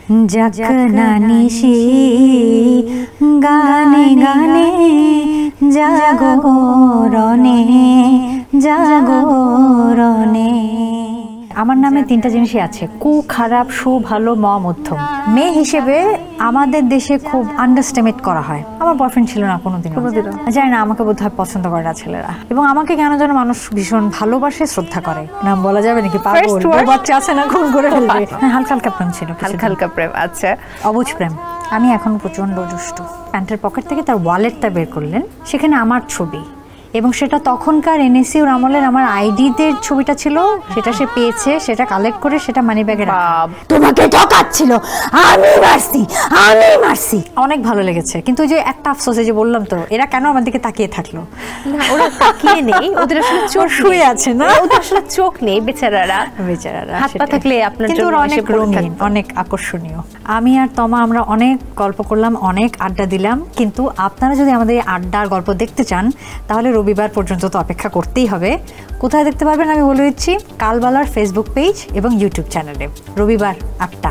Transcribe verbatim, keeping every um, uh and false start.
যাক না নিশি গানে গানে জাগরণে জাগরণে। আমার নামে তিনটা জিনিসই আছে, কু, খারাপ, সু, ভালো, ম, মধ্যম। মেয়ে হিসেবে আমাদের দেশে খুব আন্ডারস্টিমেট করা হয়। আমার বয়ফ্রেন্ড ছিল না কোনোদিন, জানি না, আমাকে বোধহয় পছন্দ করে না ছেলেরা, এবং আমাকে কেন যেন মানুষ ভীষণ ভালোবাসে, শ্রদ্ধা করে। নাম বলা যাবে নাকি? পাগল বাচ্চা আছে না, খুন করে ফেলবে। হালকা হালকা প্রেম ছিল, হালকা হালকা প্রেম। আচ্ছা, অবুঝ প্রেম। আমি এখন প্রচন্ড দুষ্ট। প্যান্টের পকেট থেকে তার ওয়ালেটটা বের করলেন, সেখানে আমার ছবি, এবং সেটা তখনকার এনএসইউর আমলের আমার আইডিদের ছবিটা ছিল। সেটা সে পেয়েছে, সেটা কালেক্ট করে সেটা মানি ব্যাগে রাখা। তোমাকে ঠকাচ্ছিল, আমি মারছি, আমি মারছি। অনেক ভালো লেগেছে, কিন্তু যে একটা আফসোসে যে বললাম তো, এরা কেন আমার দিকে তাকিয়ে থাকলো? না, ওরা তাকিয়ে নেই, ওদের আসলে চোখ শুয়ে আছে না, ওদের আসলে চোখ নেই বেচারারা। বেচারারা হাত পা থাকলে আপনার জন্য অনেক রঙিন, অনেক আকর্ষণীয়। আমি আর তমা আমরা অনেক গল্প করলাম, অনেক আড্ডা দিলাম, কিন্তু আপনারা যদি আমাদের এই আড্ডার গল্প দেখতে চান তাহলে রবিবার পর্যন্ত তো অপেক্ষা করতেই হবে। কোথায় দেখতে পারবেন আমি বলে দিচ্ছি, কালবালার ফেসবুক পেজ এবং ইউটিউব চ্যানেলে, রবিবার আটটা।